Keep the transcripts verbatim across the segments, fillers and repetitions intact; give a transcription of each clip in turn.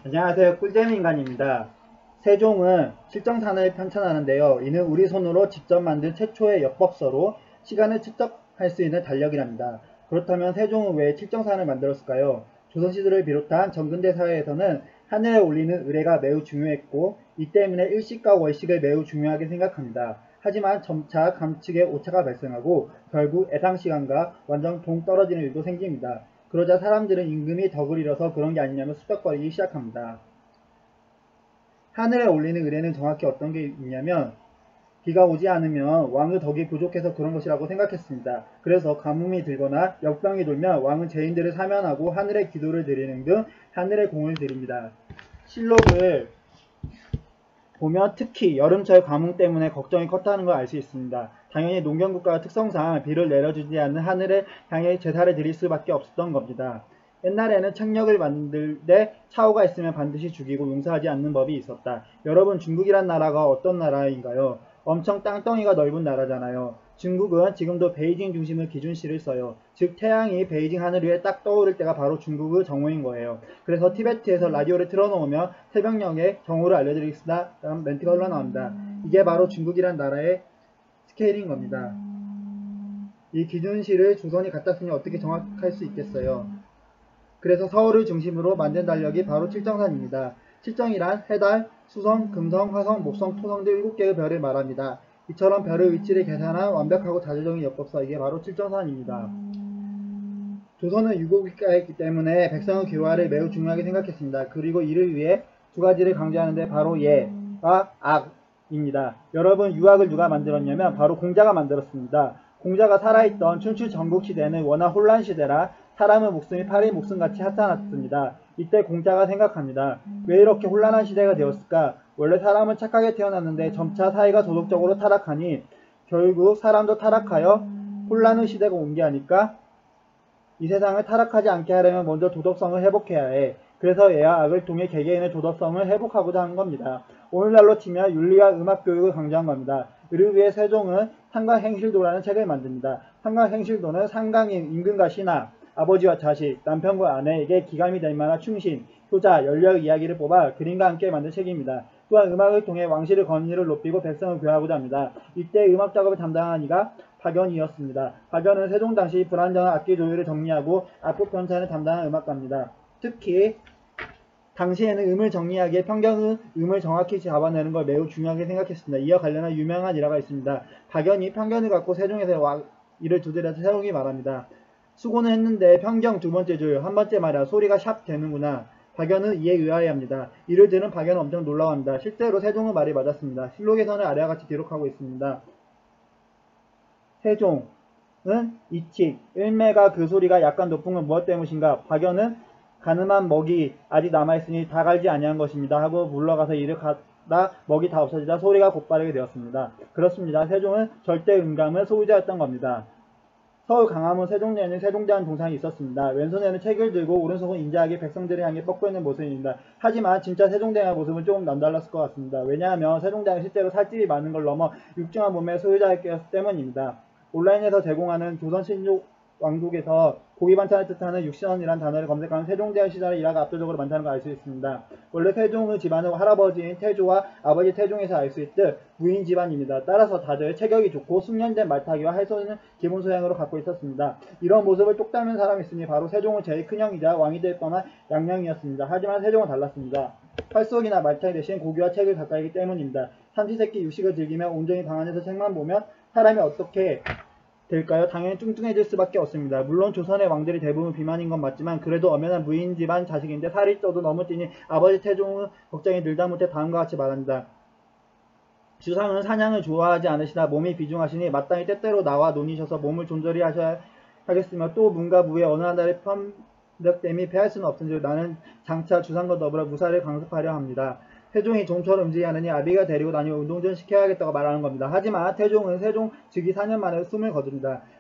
안녕하세요. 꿀잼 인간입니다. 세종은 실정산을 편찬하는데요. 이는 우리 손으로 직접 만든 최초의 역법서로 시간을 측정할 수 있는 달력이랍니다. 그렇다면 세종은 왜 칠정산을 만들었을까요? 조선시대를 비롯한 전근대 사회에서는 하늘에 올리는 의례가 매우 중요했고 이 때문에 일식과 월식을 매우 중요하게 생각합니다. 하지만 점차 감측에 오차가 발생하고 결국 애상시간과 완전 동떨어지는 일도 생깁니다. 그러자 사람들은 임금이 덕을 잃어서 그런 게 아니냐며 수척거리기 시작합니다. 하늘에 올리는 의례는 정확히 어떤 게 있냐면 비가 오지 않으면 왕의 덕이 부족해서 그런 것이라고 생각했습니다. 그래서 가뭄이 들거나 역병이 돌면 왕은 죄인들을 사면하고 하늘에 기도를 드리는 등 하늘에 공을 드립니다. 실록을 보면 특히 여름철 가뭄 때문에 걱정이 컸다는 걸 알 수 있습니다. 당연히 농경국가의 특성상 비를 내려주지 않는 하늘을 향해 제사를 드릴 수밖에 없었던 겁니다. 옛날에는 청력을 만들 때 차오가 있으면 반드시 죽이고 용서하지 않는 법이 있었다. 여러분, 중국이란 나라가 어떤 나라인가요? 엄청 땅덩이가 넓은 나라잖아요. 중국은 지금도 베이징 중심의 기준시를 써요. 즉 태양이 베이징 하늘 위에 딱 떠오를 때가 바로 중국의 정오인 거예요. 그래서 티베트에서 라디오를 틀어놓으면 새벽녘에 정오를 알려드리겠습니다. 라는 멘트가 흘러나옵니다. 이게 바로 중국이란 나라의 스케일인 겁니다. 이 기준시를 조선이 갖다 쓰니 어떻게 정확할 수 있겠어요. 그래서 서울을 중심으로 만든 달력이 바로 칠정산입니다. 칠정이란 해달, 수성, 금성, 화성, 목성, 토성 등 일곱 개의 별을 말합니다. 이처럼 별의 위치를 계산한 완벽하고 자조적인 역법서, 이게 바로 칠정산입니다. 조선은 유고국가였기 때문에 백성의 교화를 매우 중요하게 생각했습니다. 그리고 이를 위해 두 가지를 강조하는데 바로 예와 악입니다. 여러분, 유학을 누가 만들었냐면 바로 공자가 만들었습니다. 공자가 살아있던 춘추 전국시대는 워낙 혼란시대라 사람의 목숨이 파리 목숨같이 핫하났습니다. 이때 공자가 생각합니다. 왜 이렇게 혼란한 시대가 되었을까? 원래 사람은 착하게 태어났는데 점차 사회가 도덕적으로 타락하니 결국 사람도 타락하여 혼란의 시대가 온 게 아닐까? 이 세상을 타락하지 않게 하려면 먼저 도덕성을 회복해야 해. 그래서 예와 악을 통해 개개인의 도덕성을 회복하고자 하는 겁니다. 오늘날로 치면 윤리와 음악교육을 강조한 겁니다. 이를 위해 세종은 상강행실도라는 책을 만듭니다. 상강행실도는 상강인 임금과 신하, 아버지와 자식, 남편과 아내에게 기감이 될 만한 충신, 효자, 연려의 이야기를 뽑아 그림과 함께 만든 책입니다. 또한 음악을 통해 왕실의 권위를 높이고 백성을 교화하고자 합니다. 이때 음악 작업을 담당한 이가 박연이었습니다. 박연은 세종 당시 불완전한 악기 조율을 정리하고 악보 편찬을 담당한 음악가입니다. 특히 당시에는 음을 정리하기에 편견의 음을 정확히 잡아내는 걸 매우 중요하게 생각했습니다. 이와 관련한 유명한 일화가 있습니다. 박연이 편견을 갖고 세종에서 이를 두드려서 세종이 말합니다. 수고는 했는데 편견 두 번째 줄, 한 번째 말이야. 소리가 샵 되는구나. 박연은 이에 의아해합니다. 이를 들은 박연은 엄청 놀라워합니다. 실제로 세종의 말이 맞았습니다. 실록에서는 아래와 같이 기록하고 있습니다. 세종은 이칙, 일매가 그 소리가 약간 높은 건 무엇 때문인가? 박연은 가늠한 먹이 아직 남아있으니 다 갈지 아니한 것입니다. 하고 물러가서 이를 가다 먹이 다 없어지자 소리가 곧바르게 되었습니다. 그렇습니다. 세종은 절대 음감의 소유자였던 겁니다. 서울 강화문 세종대에는 세종대왕 동상이 있었습니다. 왼손에는 책을 들고 오른손은 인자하게 백성들을 향해 뻗고 있는 모습입니다. 하지만 진짜 세종대왕의 모습은 조금 남달랐을 것 같습니다. 왜냐하면 세종대왕은 실제로 살집이 많은 걸 넘어 육중한 몸매의 소유자였기 때문입니다. 온라인에서 제공하는 조선신조 왕국에서 고기 반찬을 뜻하는 육신원이라는 단어를 검색하면 세종대왕 시절의 일화가 압도적으로 많다는 걸 알 수 있습니다. 원래 세종의 집안은 할아버지인 태조와 아버지 태종에서 알 수 있듯 무인 집안입니다. 따라서 다들 체격이 좋고 숙련된 말타기와 할소는 기본 소양으로 갖고 있었습니다. 이런 모습을 똑 닮은 사람이 있으니 바로 세종의 제일 큰형이자 왕이 될 뻔한 양녕이었습니다. 하지만 세종은 달랐습니다. 활쏘기나 말타기 대신 고기와 책을 가까이기 때문입니다. 삼시세끼 육식을 즐기며 온전히 방 안에서 책만 보면 사람이 어떻게 될까요? 당연히 뚱뚱해질 수밖에 없습니다. 물론 조선의 왕들이 대부분 비만인 건 맞지만 그래도 엄연한 무인 집안 자식인데 살이 쪄도 너무 찌니 아버지 태종의 걱정이 늘다 못해 다음과 같이 말합니다. 주상은 사냥을 좋아하지 않으시나 몸이 비중하시니 마땅히 때때로 나와 논이셔서 몸을 존절히 하셔야 하겠으며 또 문과 무의 어느 하나를 편득됨이 패할 수는 없은즉 나는 장차 주상과 더불어 무사를 강습하려 합니다. 태종이 좀처럼 움직이지 않으니 아비가 데리고 다니고 운동 좀 시켜야겠다고 말하는 겁니다. 하지만 태종은 세종 즉위 사 년 만에 숨을 거둡니다.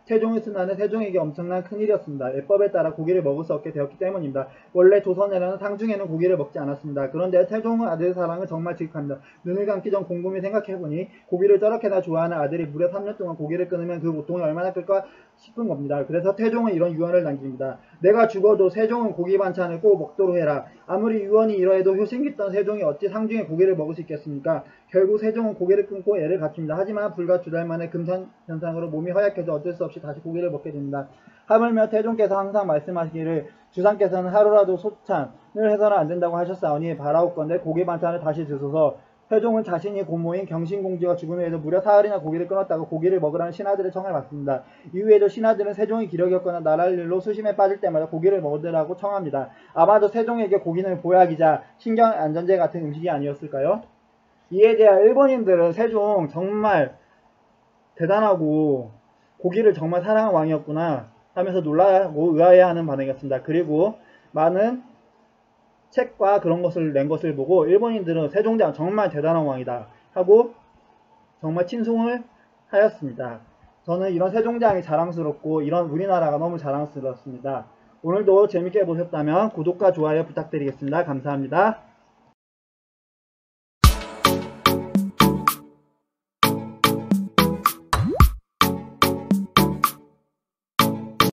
태종의 순환은 세종에게 엄청난 큰일이었습니다. 예법에 따라 고기를 먹을 수 없게 되었기 때문입니다. 원래 조선에는 상중에는 고기를 먹지 않았습니다. 그런데 태종 아들의 사랑은 정말 지극합니다. 눈을 감기 전 곰곰이 생각해보니 고기를 저렇게나 좋아하는 아들이 무려 삼 년 동안 고기를 끊으면 그 고통이 얼마나 클까 싶은 겁니다. 그래서 태종은 이런 유언을 남깁니다. 내가 죽어도 세종은 고기 반찬을 꼭 먹도록 해라. 아무리 유언이 이러해도 효심깊던 세종이 어찌 상중에 고기를 먹을 수 있겠습니까? 결국 세종은 고기를 끊고 애를 갖춥니다. 하지만 불과 두 달 만에 금산 현상으로 몸이 허약해져 어쩔 수 없이 다시 고기를 먹게 됩니다. 하물며 태종께서 항상 말씀하시기를 주상께서는 하루라도 소찬을 해서는 안 된다고 하셨사오니 바라옵건대 고기 반찬을 다시 드소서. 태종은 자신이 고모인 경신공주가 죽음에도 무려 사흘이나 고기를 끊었다고 고기를 먹으라는 신하들의 청을 받습니다. 이후에도 신하들은 세종이 기력이 없거나 나랄 일로 수심에 빠질 때마다 고기를 먹으라고 청합니다. 아마도 세종에게 고기는 보약이자 신경안전제 같은 음식이 아니었을까요? 이에 대해 일본인들은 세종 정말 대단하고 고기를 정말 사랑한 왕이었구나 하면서 놀라고 의아해하는 반응이었습니다. 그리고 많은 책과 그런 것을 낸 것을 보고 일본인들은 세종대왕 정말 대단한 왕이다 하고 정말 칭송을 하였습니다. 저는 이런 세종대왕이 자랑스럽고 이런 우리나라가 너무 자랑스럽습니다. 오늘도 재밌게 보셨다면 구독과 좋아요 부탁드리겠습니다. 감사합니다.